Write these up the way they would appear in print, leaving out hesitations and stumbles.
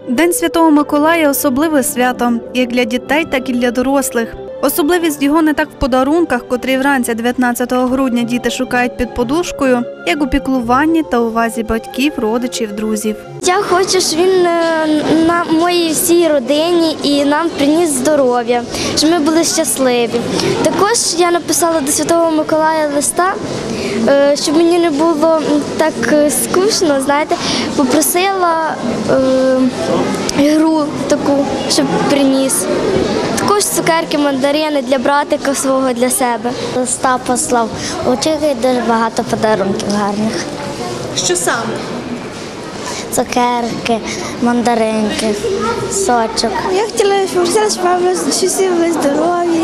День Святого Миколая – особливе свято, як для дітей, так і для дорослих. Особливість його не так в подарунках, котрі вранці 19 грудня діти шукають під подушкою, як у піклуванні та увазі батьків, родичів, друзів. Я хочу, щоб він на моїй всій родині і нам приніс здоров'я, щоб ми були щасливі. Також я написала до Святого Миколая листа, щоб мені не було так скучно, знаєте, попросила гру таку, щоб приніс. Також цукерки, мандарини для братика свого, для себе. Листа послав, очікує дуже багато подарунків гарних. Що саме? Цукерки, мандаринки, сочок. Я хотіла попросила, щоб мама всі були здорові,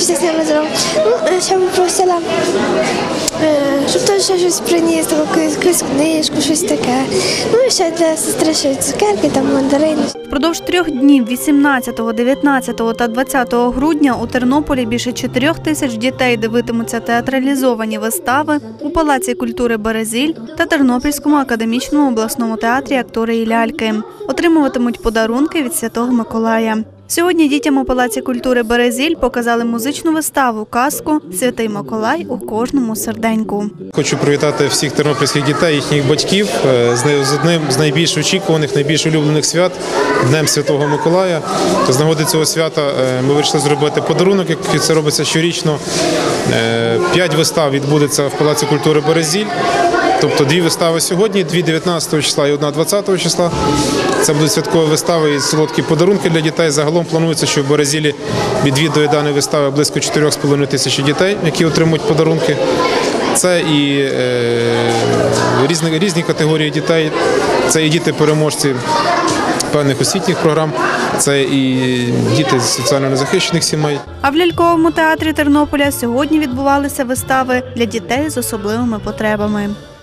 щоб попросила, щоб теж щось приніс, якусь книжку, щось таке. Ну і ще для сестри ще цукерки, там мандарини. Впродовж 3 днів – 18, 19 та 20 грудня – у Тернополі більше 4 тисяч дітей дивитимуться театралізовані вистави у Палаці культури «Березіль» та Тернопільському академічному обласному театрі «Актори і ляльки». Отримуватимуть подарунки від Святого Миколая. Сьогодні дітям у Палаці культури «Березіль» показали музичну виставу «Казку. Святий Миколай у кожному серденьку». Хочу привітати всіх тернопільських дітей, їхніх батьків з одним з найбільш очікуваних, найбільш улюблених свят – Днем Святого Миколая. З нагоди цього свята ми вирішили зробити подарунок, як це робиться щорічно. 5 вистав відбудеться в Палаці культури «Березіль». Тобто 2 вистави сьогодні, 2 19 числа і 1 20 числа. Це будуть святкові вистави і солодкі подарунки для дітей. Загалом планується, що в Березілі відвідує даної вистави близько 4,5 тисячі дітей, які отримують подарунки. Це і різні категорії дітей, це і діти-переможці певних освітніх програм, це і діти з соціально незахищених сімей. А в ляльковому театрі Тернополя сьогодні відбувалися вистави для дітей з особливими потребами.